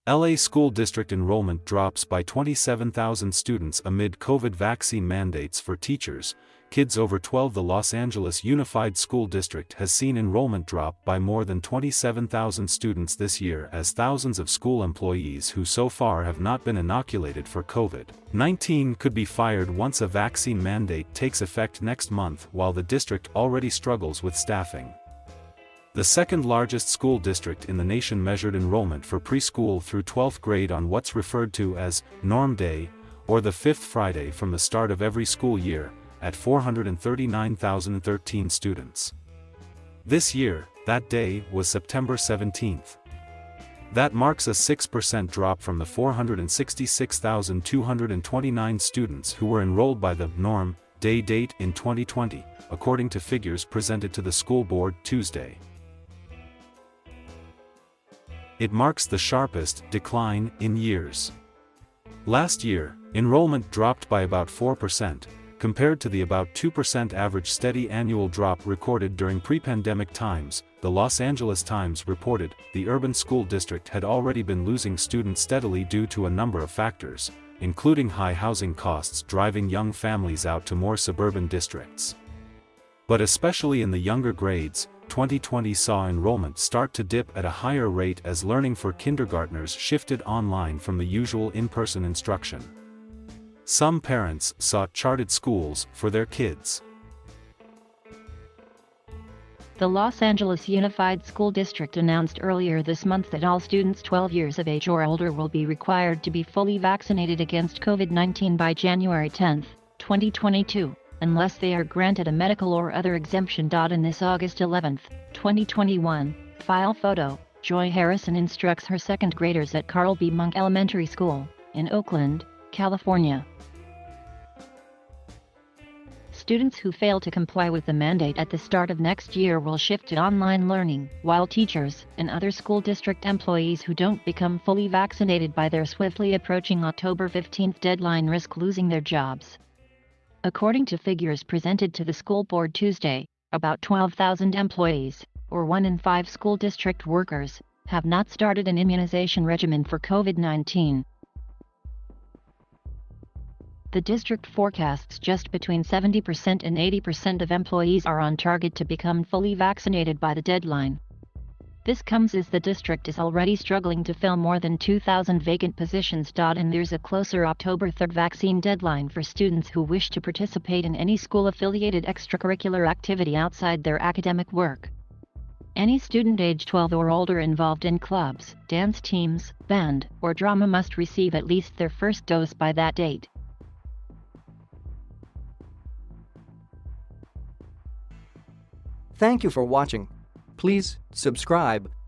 LA school district enrollment drops by 27,000 students amid COVID vaccine mandates for teachers, kids over 12. The Los Angeles Unified School District has seen enrollment drop by more than 27,000 students this year as thousands of school employees who so far have not been inoculated for COVID-19 could be fired once a vaccine mandate takes effect next month, while the district already struggles with staffing. The second largest school district in the nation measured enrollment for preschool through 12th grade on what's referred to as Norm Day, or the fifth Friday from the start of every school year, at 439,013 students. This year, that day was September 17th. That marks a 6% drop from the 466,229 students who were enrolled by the Norm Day date in 2020, according to figures presented to the school board Tuesday. It marks the sharpest decline in years. Last year, enrollment dropped by about 4%, compared to the about 2% average steady annual drop recorded during pre-pandemic times. The Los Angeles Times reported the urban school district had already been losing students steadily due to a number of factors, including high housing costs driving young families out to more suburban districts. But especially in the younger grades, 2020 saw enrollment start to dip at a higher rate as learning for kindergartners shifted online from the usual in-person instruction. Some parents sought chartered schools for their kids. The Los Angeles Unified School District announced earlier this month that all students 12 years of age or older will be required to be fully vaccinated against COVID-19 by January 10, 2022. Unless they are granted a medical or other exemption. In this August 11, 2021, file photo, Joy Harrison instructs her second graders at Carl B. Monk Elementary School, in Oakland, California. Students who fail to comply with the mandate at the start of next year will shift to online learning, while teachers and other school district employees who don't become fully vaccinated by their swiftly approaching October 15 deadline risk losing their jobs. According to figures presented to the school board Tuesday, about 12,000 employees, or 1 in 5 school district workers, have not started an immunization regimen for COVID-19. The district forecasts just between 70% and 80% of employees are on target to become fully vaccinated by the deadline. This comes as the district is already struggling to fill more than 2,000 vacant positions. And there's a closer October 3 vaccine deadline for students who wish to participate in any school-affiliated extracurricular activity outside their academic work. Any student age 12 or older involved in clubs, dance teams, band, or drama must receive at least their first dose by that date. Thank you for watching. Please subscribe